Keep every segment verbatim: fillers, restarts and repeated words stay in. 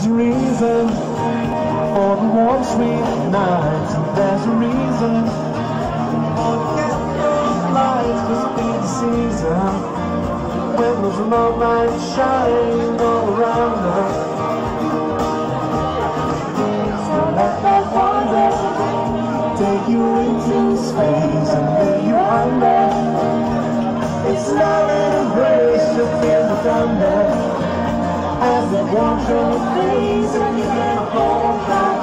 There's a reason for the warm sweet nights. There's a reason for the candle lights. This be the season when those remote lights shine all around us. So let that wonder take you into space and leave you under. It's love and embrace to feel the thunder as it walks your face and you get a hold back.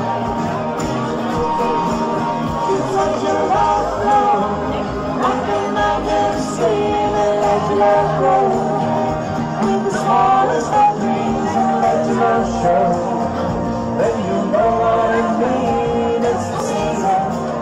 You touch your heart flow like a mountain stream and let your love grow. With the smallest of dreams and let your love show. Then you know what I mean, it's the season.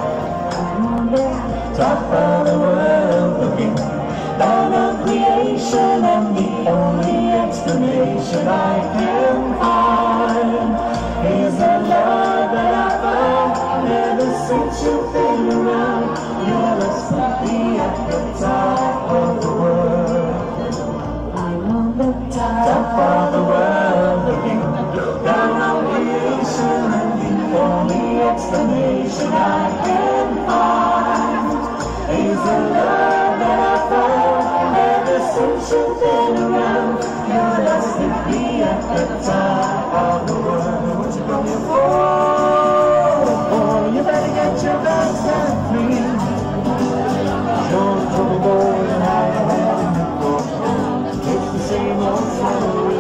Top of the world looking down on creation, and the only explanation I can find is the love that I found ever since you've been around. You must be at the top of the world. I'm on the top of the world looking down on creation, and the only explanation I can find is the love that I found ever since you've been around. You're destined to be at the top of the world. What you coming for? Oh, you better get your bags and free. Don't trouble boys and how you have to go. It's the same old story.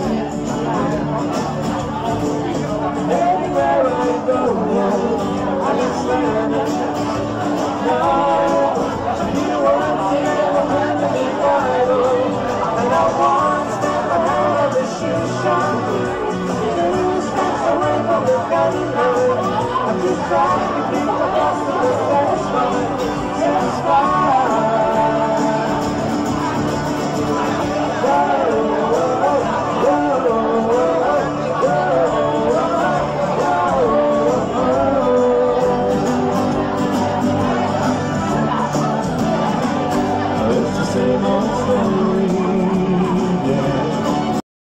Anywhere I go, I get slammed. No, you won't see it when the big Bible. And I once never had a shoe shine. Two steps away from the gun line. I just tried to be